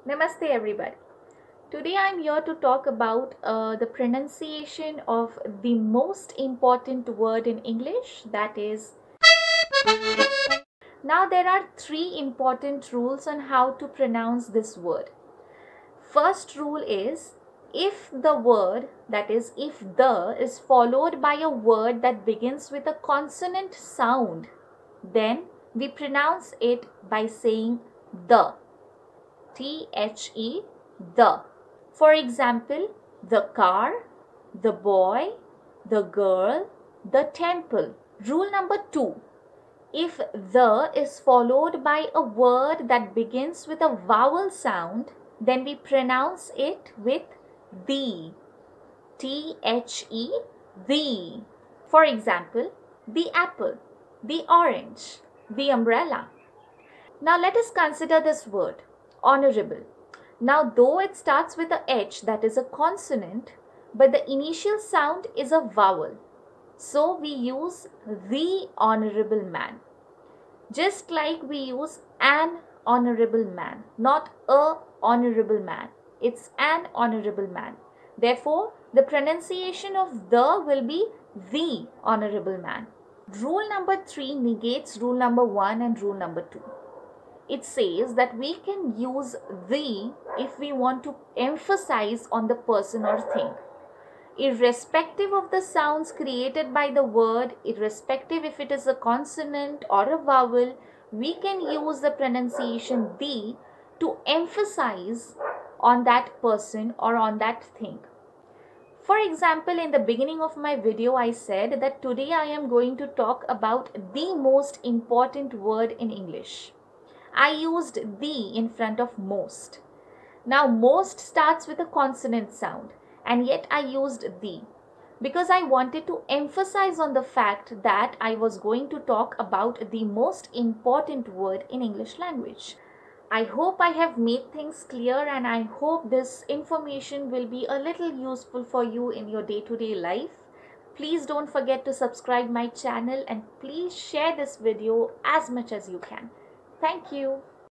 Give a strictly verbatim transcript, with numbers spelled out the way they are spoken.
Namaste everybody. Today I'm here to talk about uh, the pronunciation of the most important word in English, that is. Now there are three important rules on how to pronounce this word. First rule is, if the word, that is if the, is followed by a word that begins with a consonant sound, then we pronounce it by saying the. T H E, the. For example, the car, the boy, the girl, the temple. Rule number two. If the is followed by a word that begins with a vowel sound, then we pronounce it with the. T H E, the. For example, the apple, the orange, the umbrella. Now let us consider this word, honorable. Now though it starts with a H, that is a consonant, but the initial sound is a vowel. So we use the honorable man. Just like we use an honorable man, not a honorable man. It's an honorable man. Therefore, the pronunciation of the will be the honorable man. Rule number three negates rule number one and rule number two. It says that we can use the if we want to emphasize on the person or thing. Irrespective of the sounds created by the word, irrespective if it is a consonant or a vowel, we can use the pronunciation the to emphasize on that person or on that thing. For example, in the beginning of my video, I said that today I am going to talk about the most important word in English. I used the in front of most. Now most starts with a consonant sound, and yet I used the because I wanted to emphasize on the fact that I was going to talk about the most important word in English language. I hope I have made things clear, and I hope this information will be a little useful for you in your day-to-day life. Please don't forget to subscribe my channel and please share this video as much as you can. Thank you.